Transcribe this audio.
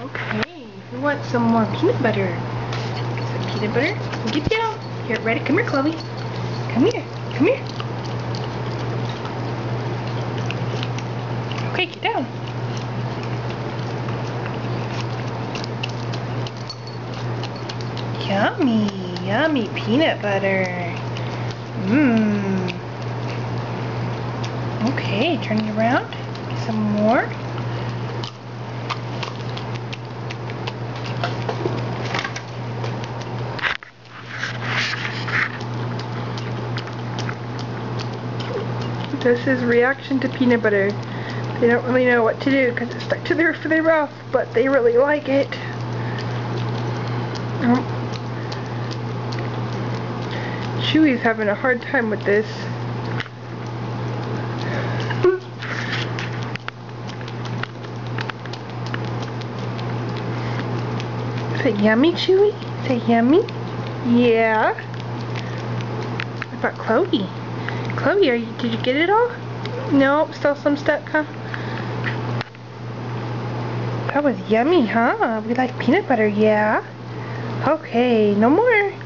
Okay, who wants some more peanut butter? Some peanut butter? Get down. Here, ready? Come here, Chloe. Come here. Come here. Okay, get down. Yummy, yummy peanut butter. Mmm. Okay, turn it around. Some more. This is reaction to peanut butter. They don't really know what to do because it's stuck to the roof of their mouth, but they really like it. Chewy's having a hard time with this. Is it yummy, Chewy? Is it yummy? Yeah. What about Chloe? Chloe, did you get it all? No, still some stuck, huh? That was yummy, huh? We like peanut butter, yeah? Okay, no more.